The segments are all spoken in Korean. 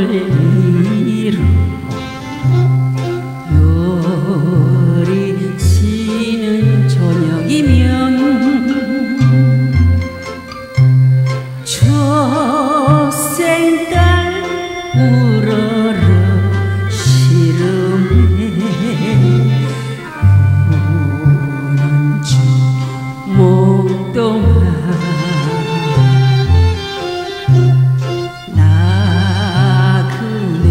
위로 별이 지는 저녁이면 초생딸 우러러 시름해 우는 중 목동아 나그네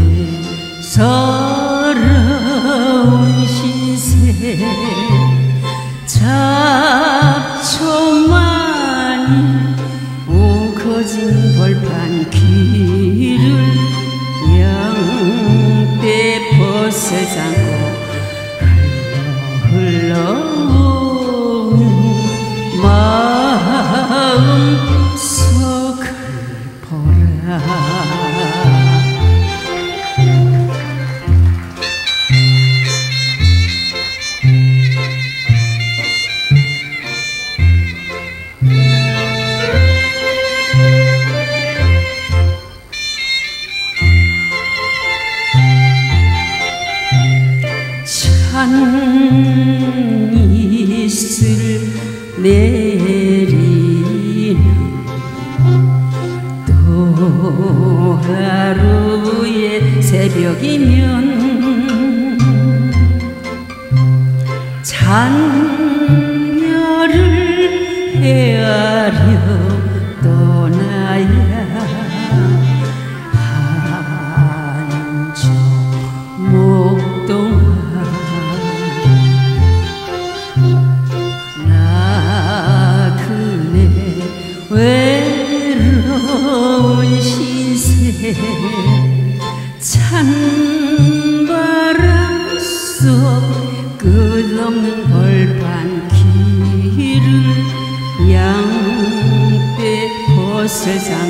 서러운 신세 잡초만이 우거진 벌판 길을 양떼 벗을 삼고 흘러오는 마음 속 슬퍼라. 찬이슬 내리는 또 하루의 새벽이면 잔별을 헤아려 떠나야 하는 저 목동아 나그네 외로운 신세 찬바람 속 끝없는 벌판 길을 양떼 벗을 삼